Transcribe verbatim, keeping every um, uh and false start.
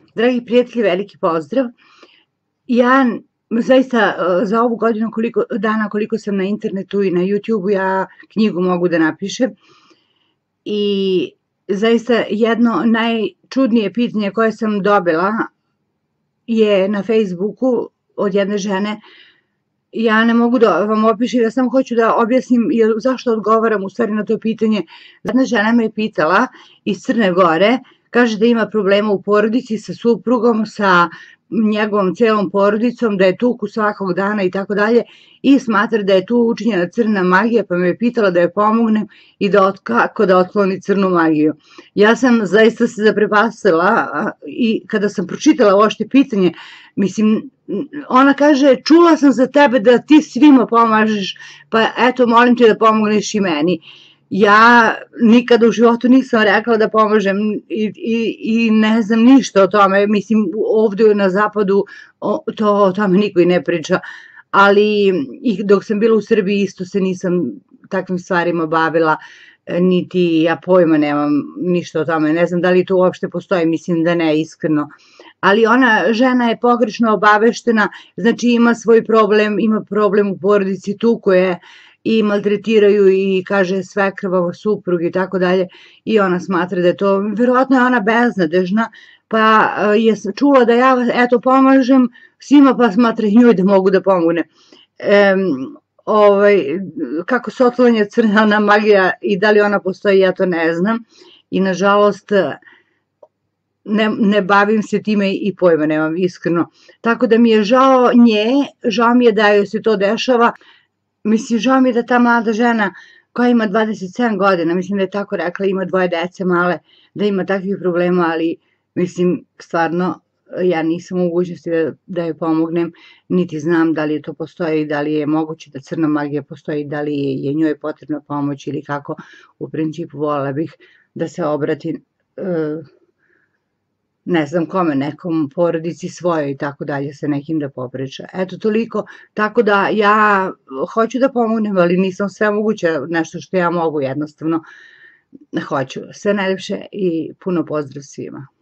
Dragi prijatelji, veliki pozdrav. Ja zaista za ovu godinu koliko, dana koliko sam na internetu i na YouTube-u, ja knjigu mogu da napišem. I zaista jedno najčudnije pitanje koje sam dobila je na Facebooku od jedne žene. Ja ne mogu da vam opišem, ja samo hoću da objasnim zašto odgovaram u stvari na to pitanje. Jedna žena me je pitala iz Crne Gore, kaže da ima problema u porodici sa suprugom, sa njegovom celom porodicom, da je tuku svakog dana i tako dalje i smatra da je tu učinjena crna magija, pa me je pitala da joj pomognem i da kako da otkloni crnu magiju. Ja sam zaista se zaprepastila i kada sam pročitala uopšte pitanje, mislim, ona kaže, čula sam za tebe da ti svima pomažeš, pa eto, molim te da pomogneš i meni. Ja nikada u životu nisam rekla da pomažem i, i, i ne znam ništa o tome, mislim ovdje na zapadu o, to, o tome niko i ne priča, ali i dok sam bila u Srbiji isto se nisam takvim stvarima bavila, niti ja pojma nemam ništa o tome, ne znam da li to uopšte postoji, mislim da ne, iskreno. Ali ona žena je pogrešno obaveštena, znači ima svoj problem, ima problem u porodici, tuko je i maltretiraju i kaže svekrva, suprug i tako dalje i ona smatra da je to, verovatno je ona beznadežna, pa je čula da ja eto pomažem svima pa smatra njoj da mogu da pomogne. E, ovaj, kako se otklanja crna magija i da li ona postoji, ja to ne znam i nažalost ne, ne bavim se time i pojma nemam iskreno. Tako da mi je žao nje, žao mi je da joj se to dešava. Mislim, žao mi je da ta mlada žena koja ima dvadeset sedam godina, mislim da je tako rekla, ima dvoje dece male, da ima takvih problema, ali mislim, stvarno, ja nisam u mogućnosti da, da joj pomognem, niti znam da li je to postoji, da li je moguće da crna magija postoji, da li je, je njoj potrebna pomoć ili kako. U principu volela bih da se obrati uh, ne znam kome, nekom porodici svojoj i tako dalje, sa nekim da popriča. Eto, toliko, tako da ja hoću da pomognem, ali nisam sve moguće, nešto što ja mogu jednostavno hoću. Sve najlepše i puno pozdrav svima.